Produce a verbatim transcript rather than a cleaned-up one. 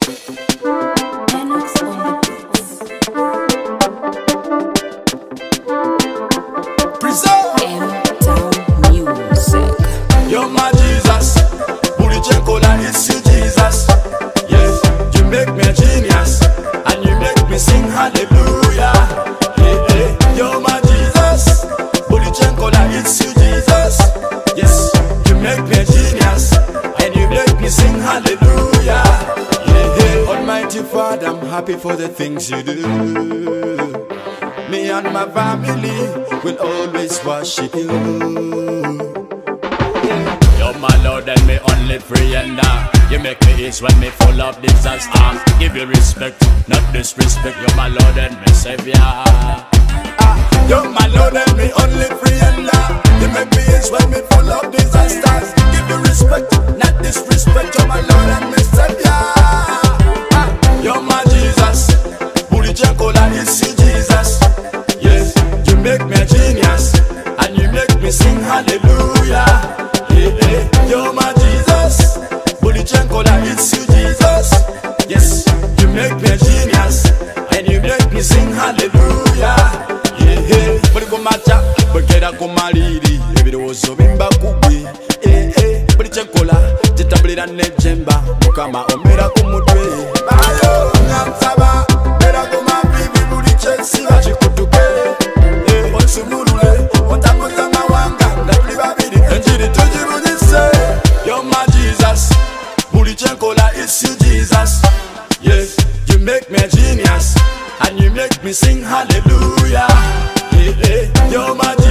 You're my Jesus, Bully Chenkola, it's you Jesus. Yes, you make me a genius, and you make me sing hallelujah. Hey, hey, you're my Jesus, Bully Chenkola, it's you Jesus. Yes, you make me a genius, and you make me sing hallelujah. Hey, hey, Almighty Father, I'm happy for the things you do. Me and my family will always worship you. You're my Lord and me only friend. You make me ease when me full of disaster. Give you respect, not disrespect. You're my Lord and me Savior. Ah, you're my Lord and me only friend. You make me ease when me full of disasters. Give you respect, not disrespect. You're my Lord and me Savior. Ah, you're my Jesus, Bully Chenkola, it's you Jesus. Yes, you make me a genius, and you make me sing hallelujah. Hey, hey, you're my Jesus, Bully Chenkola, it's you Jesus. Yes, you make me a genius, and you make me sing hallelujah. Hey, hey, Bully Gomacha, Bulkeda Kumariri, Ebiroso Bimba Kubi. Hey, hey, Bully Chenkola, Jitabida Nejemba, Mukama Omera Kumutwe. Bayo, Nansaba, Bera Goma Bibi, Bully Chensiva, Chikutuke. Hey, Onsumurule, Ontamotama Wanga, Nablibabidi, Njiri Tujibu. You're my Jesus, Bully Chenkola, it's you Jesus. Yes, you make me a genius, and you make me sing hallelujah. Hey, hey, you're my